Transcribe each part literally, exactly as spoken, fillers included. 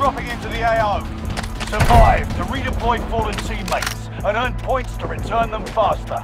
dropping into the A O. Survive to redeploy fallen teammates and earn points to return them faster.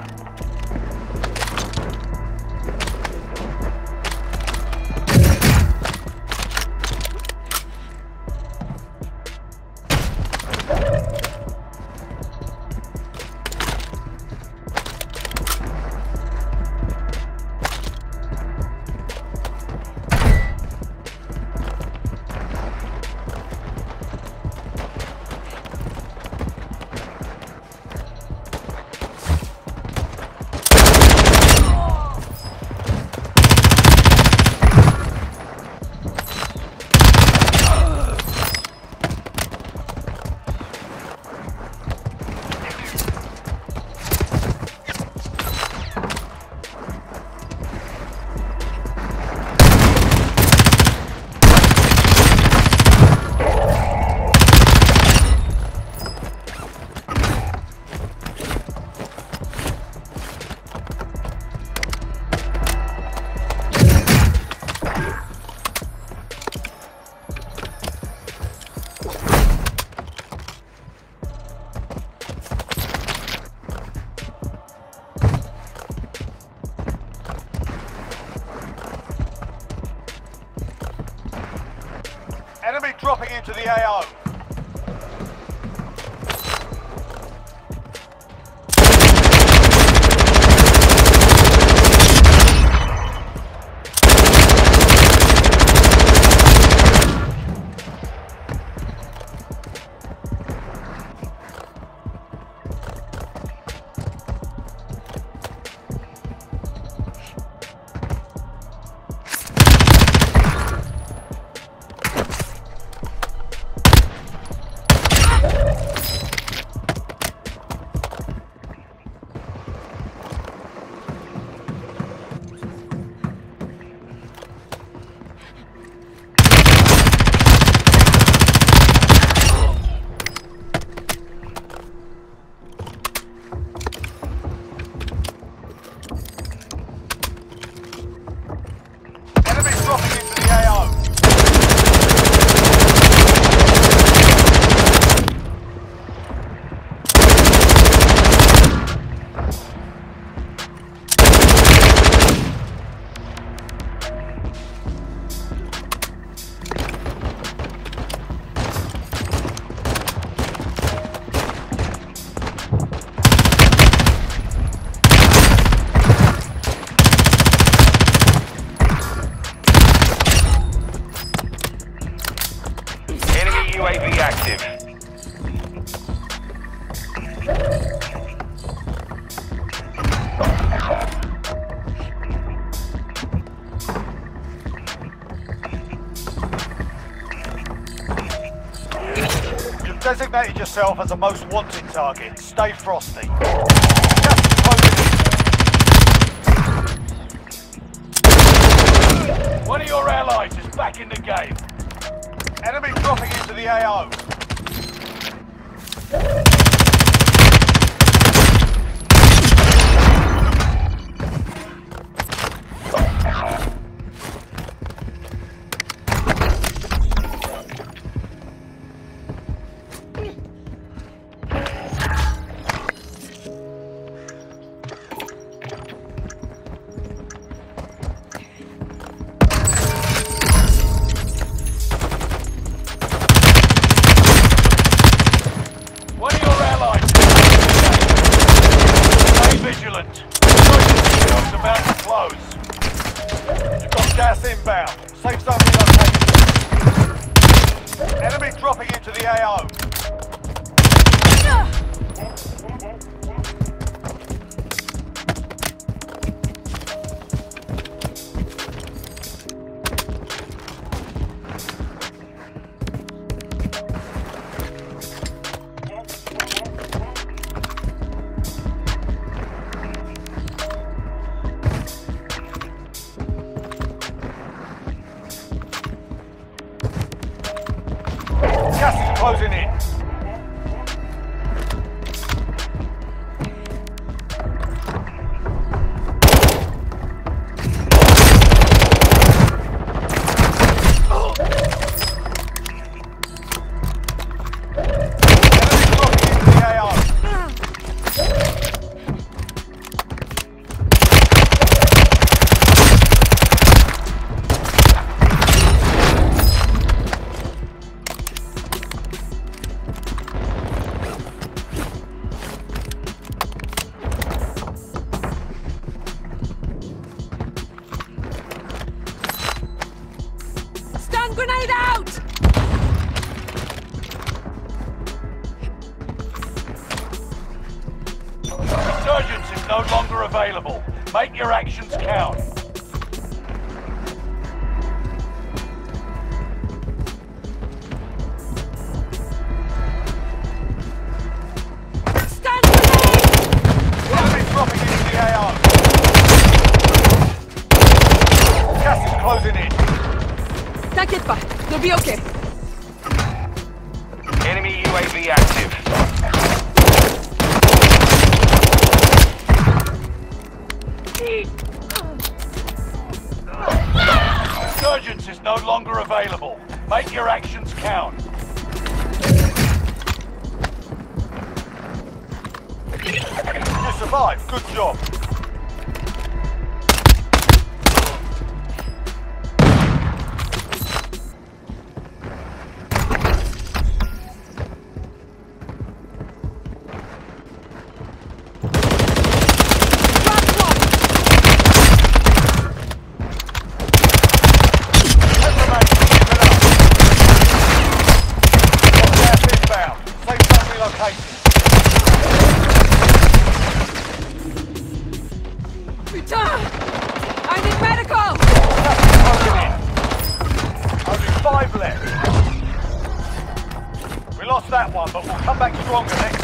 Enemy dropping into the A O. U A V active. You've designated yourself as a most wanted target. Stay frosty. One of your allies is back in the game. Enemy dropping into the A O. One of your allies. Stay vigilant. It's about to close. You've got gas inbound. Safe zone relocated. Enemy dropping into the A O. Gas is closing in. Stun grenade out! Resurgence is no longer available. Make your actions count. Stun grenade! Enemy dropping into the A O. Gas is closing in. T'inquiète pas, they'll be okay. Enemy U A V active. Resurgence is no longer available. Make your actions count. You survived. Good job. Putain! I need medical! Only five left. We lost that one, but we'll come back stronger next